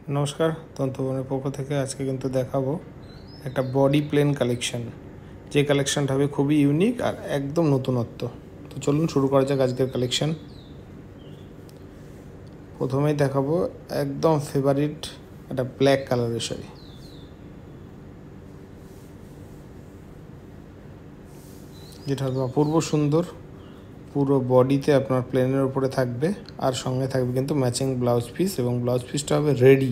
নমস্কার, তন্তুবনের পক্ষ থেকে আজকে কিন্তু দেখাবো একটা বডি প্লেন কালেকশন, যে কালেকশনটা হবে খুবই ইউনিক আর একদম নতুনত্ব। তো চলুন শুরু করা যাক আজকের কালেকশন। প্রথমেই দেখাবো একদম ফেভারিট একটা ব্ল্যাক কালারের শাড়ি। যেটা হবে অপূর্ব সুন্দর, পুরো বডিতে আপনার প্লেনের উপরে থাকবে আর সঙ্গে থাকবে কিন্তু ম্যাচিং ব্লাউজ পিস, এবং ব্লাউজ পিসটা হবে রেডি।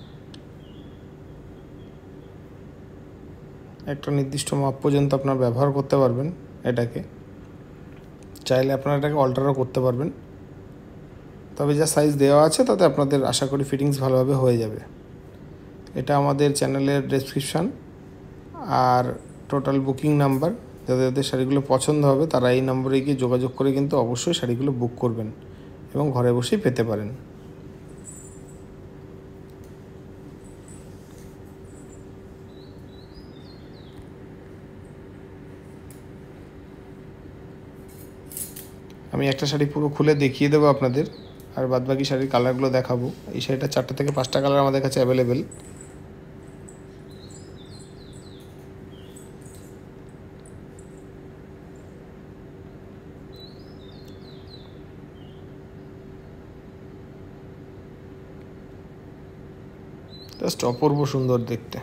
একটা নির্দিষ্ট মাপ পর্যন্ত আপনার ব্যবহার করতে পারবেন এটাকে, চাইলে আপনারা এটাকে অল্টারও করতে পারবেন, তবে যা সাইজ দেওয়া আছে তাতে আপনাদের আশা করি ফিটিংস ভালোভাবে হয়ে যাবে। এটা আমাদের চ্যানেলের ডেসক্রিপশান আর টোটাল বুকিং নাম্বার। যাদের শাড়িগুলো পছন্দ হবে তারা এই নম্বরে গিয়ে যোগাযোগ করে কিন্তু অবশ্যই শাড়িগুলো বুক করবেন এবং ঘরে বসেই পেতে পারেন। আমি একটা শাড়ি পুরো খুলে দেখিয়ে দেবো আপনাদের, আর বাদবাকি শাড়ির কালারগুলো দেখাবো। এই শাড়িটা 4টা থেকে 5টা কালার আমাদের কাছে অ্যাভেলেবেল। জাস্ট অপূর্ব সুন্দর দেখতে।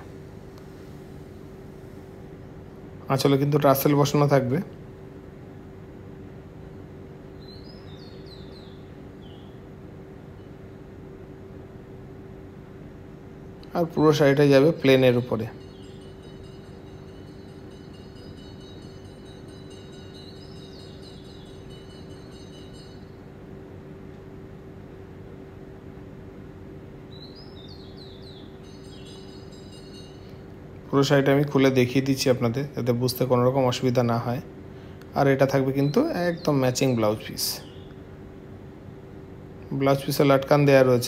আঁচলে কিন্তু টার্সেল বসানো থাকবে। আর পুরো শাড়িটা যাবে প্লেনের উপরে। পুরো শাড়িটা আমি খুলে দেখিয়ে দিচ্ছি আপনাদের, যাতে বুঝতে কোনো রকম অসুবিধা না হয়। আর এটা থাকবে কিন্তু একদম ম্যাচিং ব্লাউজ পিস। ব্লাউজ পিসে লাটকান দেওয়া রয়েছে।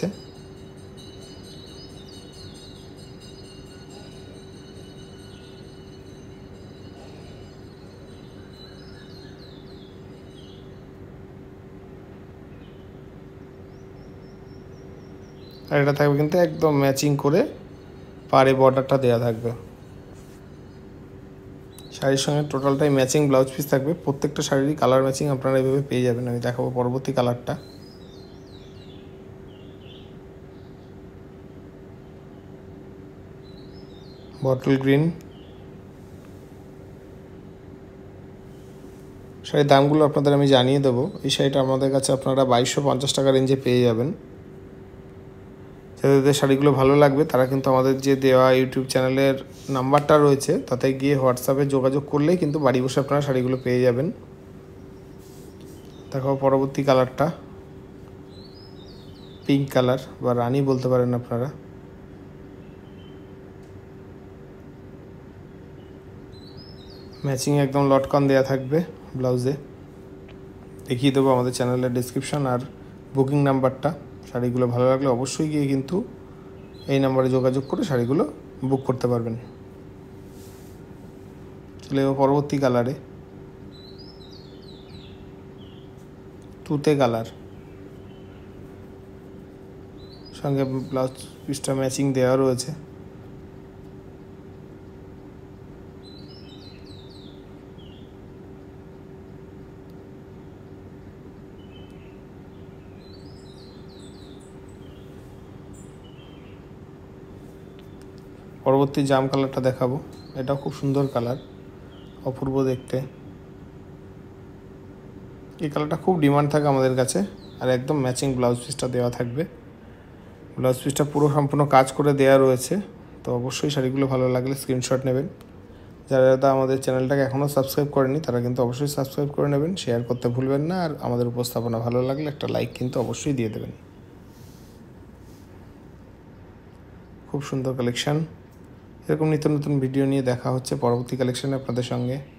আর এটা থাকবে কিন্তু একদম ম্যাচিং করে পাড়ে বর্ডারটা দেওয়া থাকবে। শাড়ির সঙ্গে টোটালটাই ম্যাচিং ব্লাউজ পিস থাকবে। প্রত্যেকটা শাড়িরই কালার ম্যাচিং আপনারা এইভাবে পেয়ে যাবেন। আমি দেখাবো পরবর্তী কালারটা। Bottle green. শাড়ির দামগুলো আপনাদের আমি জানিয়ে দেবো। এই শাড়িটা আমাদের কাছে আপনারা 2250 টাকা রেঞ্জে পেয়ে যাবেন। যাদের শাড়িগুলো ভালো লাগবে তারা কিন্তু আমাদের যে দেওয়া ইউটিউব চ্যানেলের নাম্বারটা রয়েছে তাতে গিয়ে হোয়াটসঅ্যাপে যোগাযোগ করলেই কিন্তু বাড়ি বসে আপনারা শাড়িগুলো পেয়ে যাবেন। দেখো পরবর্তী কালারটা পিঙ্ক কালার বা রানী বলতে পারেন আপনারা। ম্যাচিং একদম লটকন দেওয়া থাকবে ব্লাউজে। দেখিয়ে দেবো আমাদের চ্যানেলের ডিসক্রিপশান আর বুকিং নাম্বারটা। শাড়িগুলো ভালো লাগলে অবশ্যই গিয়ে কিন্তু এই নাম্বারে যোগাযোগ করে শাড়িগুলো বুক করতে পারবেন। চলে যাবো পরবর্তী কালারে, তুতে কালার। সঙ্গে ব্লাউজ পিসটা ম্যাচিং দেওয়া রয়েছে। পরবর্তী জাম কালারটা দেখাবো। এটাও খুব সুন্দর কালার, অপূর্ব দেখতে। এই কালারটা খুব ডিমান্ড থাকে আমাদের কাছে। আর একদম ম্যাচিং ব্লাউজ পিসটা দেওয়া থাকবে। ব্লাউজ পিসটা পুরো সম্পূর্ণ কাজ করে দেওয়া রয়েছে। তো অবশ্যই শাড়িগুলো ভালো লাগলে স্ক্রিনশট নেবেন। যারা আমাদের চ্যানেলটাকে এখনও সাবস্ক্রাইব করেনি তারা কিন্তু অবশ্যই সাবস্ক্রাইব করে নেবেন, শেয়ার করতে ভুলবেন না। আর আমাদের উপস্থাপনা ভালো লাগলে একটা লাইক কিন্তু অবশ্যই দিয়ে দেবেন। খুব সুন্দর কালেকশান। এরকম নিত্য নতুন ভিডিও নিয়ে দেখা হচ্ছে পরবর্তী কালেকশানে আপনাদের সঙ্গে।